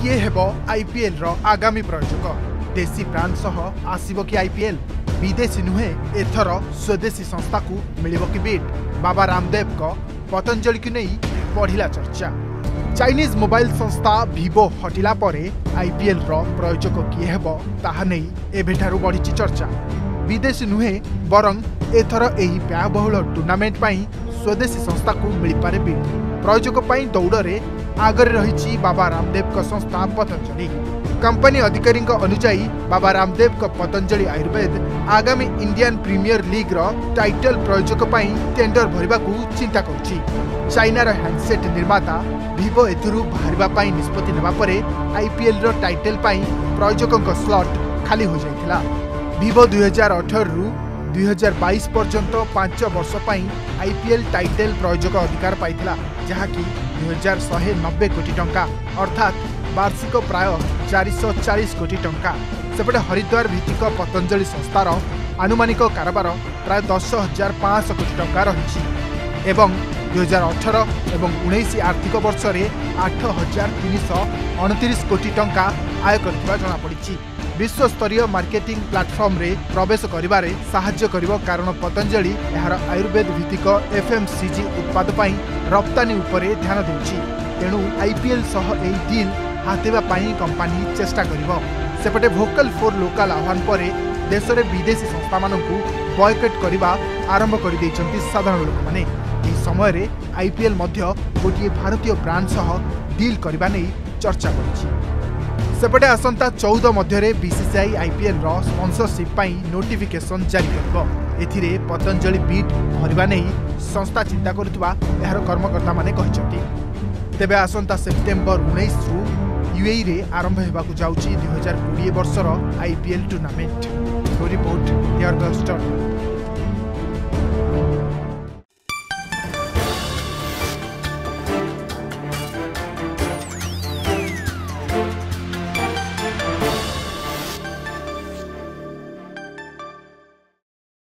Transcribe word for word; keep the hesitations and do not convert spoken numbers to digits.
किए हेबो आईपीएल रो आगामी प्रायोजक देसी ब्रांड सह आसीबो कि आईपीएल विदेशी नुहे एथर स्वदेशी संस्था को मिलिबो कि बीट बाबा रामदेव को पतंजलि की नहीं बढ़िला चर्चा। चाइनीज मोबाइल संस्था वीवो हटिला परे आईपीएल रो प्रायोजक किए हेबो ताहा नहीं एबेठारु बढ़िची चर्चा। विदेशी नुहे बरं एथर एही व्ययबहुल टूर्नामेंट पाई स्वदेशी संस्था को मिलिपारे बीट प्रायोजक पाई दौड़े आगरे रही बाबा रामदेव का संस्था पतंजलि। कंपनी अधिकारी अनुजाई बाबा रामदेव का पतंजलि आयुर्वेद आगामी इंडियन प्रीमियर लीग रो टाइटल प्रायोजक पाई टेंडर भरिबा को चिंता करुछि। चाइनार हैंडसेट निर्माता वीवो एथुरु बाहरिबा पाई निष्पत्ति नेबा परे आईपीएल रो टाइटल पाई प्रायोजक स्लॉट खाली हो जाइथिला। वीवो दुई हजार अठारह रु दुई हजार बाईस पर्यंत पांच वर्ष पाई आईपीएल टाइटल प्रायोजक अधिकार पाइथिला, जहाँकि दुई हजार शहे नब्बे कोटी टंका अर्थात वार्षिक प्राय चार सौ चालीस कोटी टंका। सेपटे हरिद्वार भित्तिक पतंजलि संस्थार आनुमानिक कारबार प्राय दस हजार पाँच कोटी टंका रही एवं दुई हजार अठारह एवं उन्नीस आर्थिक वर्ष में आठ हजार तीन सौ अणतीस कोटी टंका आय कर जमापड़ी। विश्वस्तरीय मार्केटिंग प्लाटफर्म रे प्रवेश करिबारे साहाय्य करिबो, कारण पतंजलि यार आयुर्वेद भित्तिक एफएमसीजी उत्पाद पाई रप्तानी उपरे ध्यान देउछि। तेणु आईपीएल सह एही डील हातेबा पाई कंपनी चेष्टा करिबो। सेपटे भोकल फॉर लोकल आह्वान परे देश में विदेशी संस्था मानकु बॉयकट करिबा आरंभ कर दैछन्ति साधारण लोक माने। एही समय रे आईपीएल मध्य गोटिए भारतीय ब्रांड सह डील करिबा नै चर्चा करिछि। सेपटे आसंता चौदह मध्य बीसीसीआई आईपीएल रो स्पॉन्सरशिप पाई नोटिफिकेशन जारी करबो। एथिरे पतंजलि बीट भरिबा नै संस्था चिंता करुवा यार कर्मकर्ता माने कहिसथि। तेबे आसंता सेप्टेम्बर उन्नीस रु यूएई रे आरंभ हेबाकु जाउछि दुई हजार बीस वर्षर आईपीएल टूर्नामेंट। रिपोर्ट एयरगस्टर।